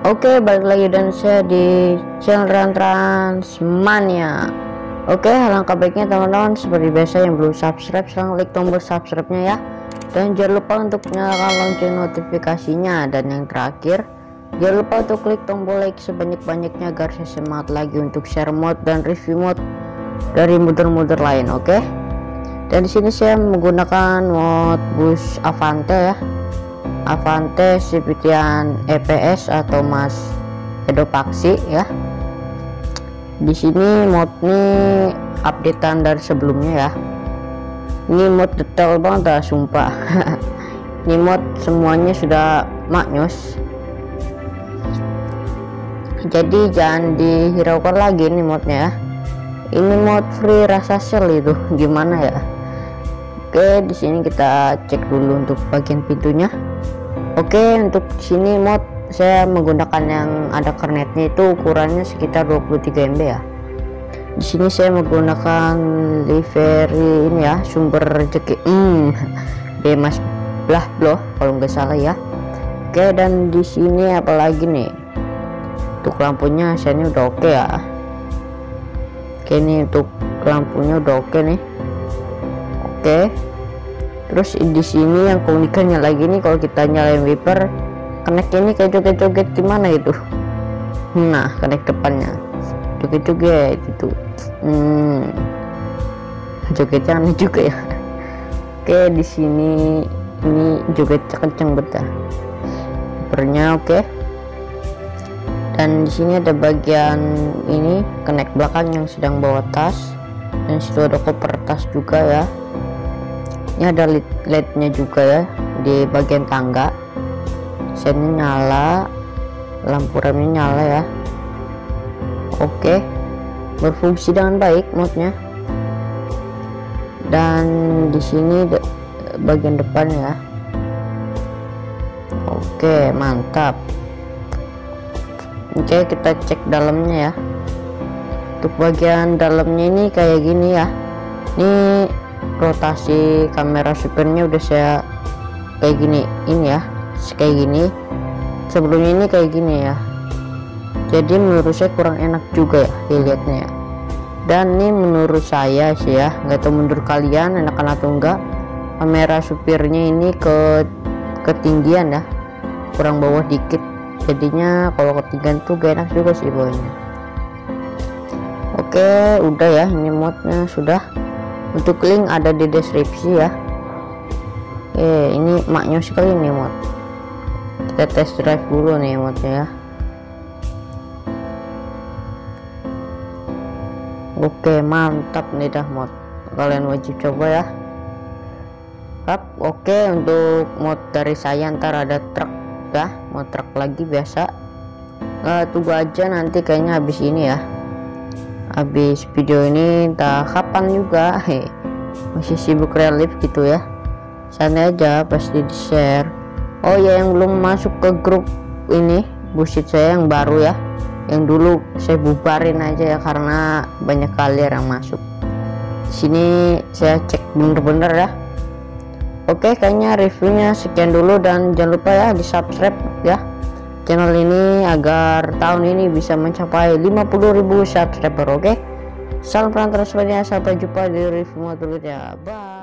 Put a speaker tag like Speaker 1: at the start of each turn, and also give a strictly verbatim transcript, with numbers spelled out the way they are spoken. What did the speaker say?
Speaker 1: Oke, balik lagi dan saya di channel Transmania. Oke, alangkah baiknya teman-teman seperti biasa yang belum subscribe sekarang klik tombol subscribe-nya ya. Dan jangan lupa untuk nyalakan lonceng notifikasinya, dan yang terakhir jangan lupa untuk klik tombol like sebanyak-banyaknya agar saya semangat lagi untuk share mod dan review mod dari modder-modder lain. Oke. Dan di sini saya menggunakan mod bus Avante ya. Avante Sipitian E P S atau Mas Edopaxi ya. Di sini mod ini updatean dari sebelumnya ya. Ini mod detail banget lah, sumpah. Ini mod semuanya sudah maknyus. Jadi jangan dihiraukan lagi nih modnya ya. Ini mod free rasa sel itu gimana ya? Oke, di sini kita cek dulu untuk bagian pintunya. Oke, untuk sini mod saya menggunakan yang ada kernetnya, itu ukurannya sekitar dua puluh tiga M B ya. Di sini saya menggunakan livery ini ya, sumber rezeki hmm Demas Blah Bloh kalau nggak salah ya. Oke, dan di sini apalagi nih, untuk lampunya saya ini udah oke ya. Oke, ini untuk lampunya udah oke nih. Oke, terus di sini yang keunikannya lagi nih, kalau kita nyalain wiper, connect ini kayak joget-joget gimana itu. Nah, connect depannya joget-joget itu, hmm, jogetnya aneh juga ya. Oke, di sini ini joget kenceng betah wipernya. Oke, dan di sini ada bagian ini connect belakang yang sedang bawa tas, dan situ ada koper tas juga ya. Ini ada L E D-nya juga ya di bagian tangga. Sennya nyala, lampu remnya nyala ya. Oke, berfungsi dengan baik modnya. Dan di sini de bagian depan ya. Oke, mantap. Oke, kita cek dalamnya ya. Untuk bagian dalamnya ini kayak gini ya. Ini rotasi kamera supirnya udah saya kayak gini ini ya, kayak gini. Sebelumnya ini kayak gini ya, jadi menurut saya kurang enak juga ya dilihatnya ya. Dan ini menurut saya sih ya, nggak tahu menurut kalian enakan atau enggak, kamera supirnya ini ke ketinggian ya, kurang bawah dikit, jadinya kalau ketinggian tuh gak enak juga sih bawahnya. Oke, udah ya, ini modnya sudah. Untuk link ada di deskripsi ya. Oke, ini maknya sekali nih mod. Kita test drive dulu nih modnya ya. Oke, mantap nih dah mod, kalian wajib coba ya. Hap, oke, untuk mod dari saya ntar ada truk ya, mod truk lagi biasa. Nah, tunggu aja nanti kayaknya habis ini ya, habis video ini entah kapan juga. He, masih sibuk relief gitu ya, santai aja pasti di share. Oh ya, yang belum masuk ke grup ini busit saya yang baru ya, yang dulu saya bubarin aja ya karena banyak kalian yang masuk sini, saya cek bener-bener ya. Oke, kayaknya reviewnya sekian dulu, dan jangan lupa ya di subscribe ya channel ini agar tahun ini bisa mencapai lima puluh ribu subscriber. Oke, salam Transmania, sampai jumpa di review berikutnya. Bye.